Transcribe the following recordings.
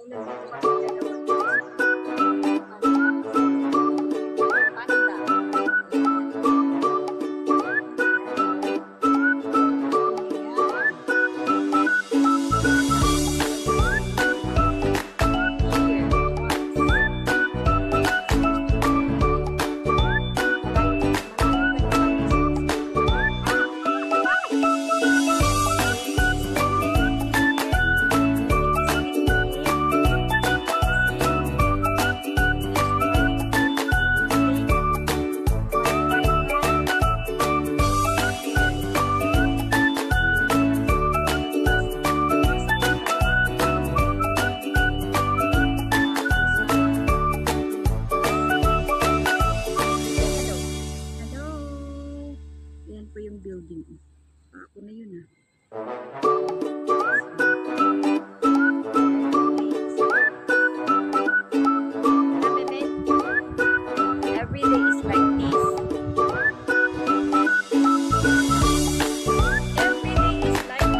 Ako na yun Every day is like this. Every day is like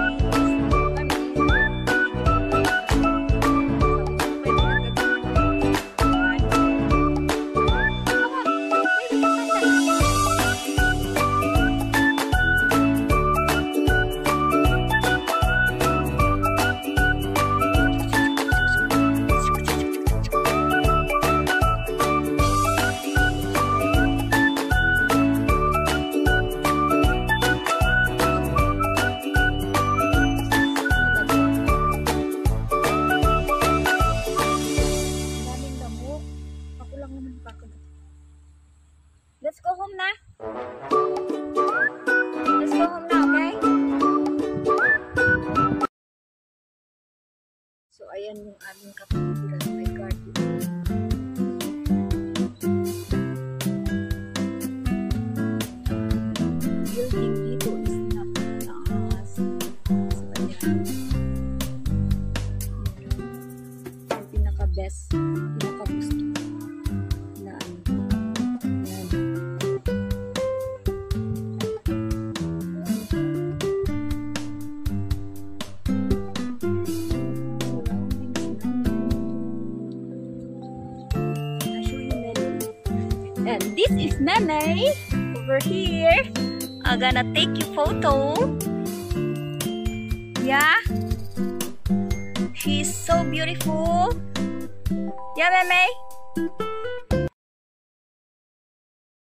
Let's go home na. Let's go home na, okay? So, ayan yung aming kapatiran. My garden. Building dito is napakataas. So, ayan. Yung pinaka-best, pinaka-gusto. And this is Meme over here. I'm gonna take you photo. Yeah, she's so beautiful. Yeah, Meme.